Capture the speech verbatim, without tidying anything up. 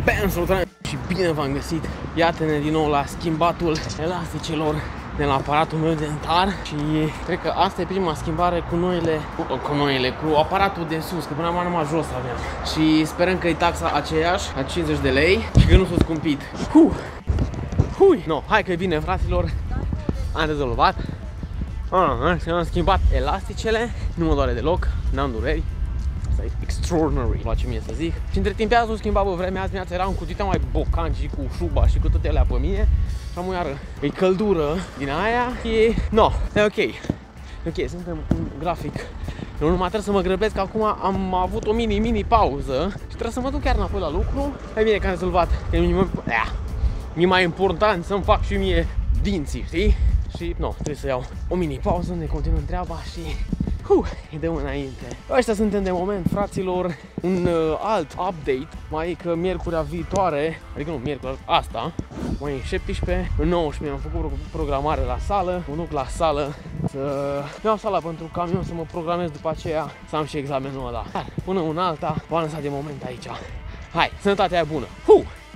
Bam, salutare și bine v-am găsit. Iată-ne din nou la schimbatul elasticelor de la aparatul meu dentar. Și cred că asta e prima schimbare cu noile, cu, cu noile, cu aparatul de sus, că până acum numai jos aveam. Și sperăm că e taxa aceeași, a cincizeci de lei, și că nu s-a scumpit. Huh. Hui. No, hai că e bine, fraților. Am rezolvat. Ah, am schimbat elasticele, nu mă doare deloc, n-am dureri. Asta e extraordinary, îmi place mie să zic. Și între timp azi nu schimba pe vremea, azi dimineața eram cu dita mai bocan și cu șuba și cu toate alea pe mine. Și am iară, e căldură din aia, e... No, e ok. Ok, suntem în grafic. Eu numai trebuie să mă grăbesc, că acum am avut o mini-mini pauză și trebuie să mă duc chiar înapoi la lucru. E bine că am rezolvat, că e mai important să-mi fac și mie dinții, știi? Și, no, trebuie să iau o mini-pauză, ne continuăm treaba și... Uh, dăm înainte. Ăștia suntem de moment, fraților. Un uh, alt update, mai e că miercurea viitoare, adică nu, miercurea asta, mai în șaptesprezece, în nouăsprezece am făcut programare la sală. Mă duc la sală să iau sala pentru camion, să mă programez după aceea să am și examenul ăla. Dar până una alta, v-am lăsat de moment aici. Hai, sănătatea e bună! Uh!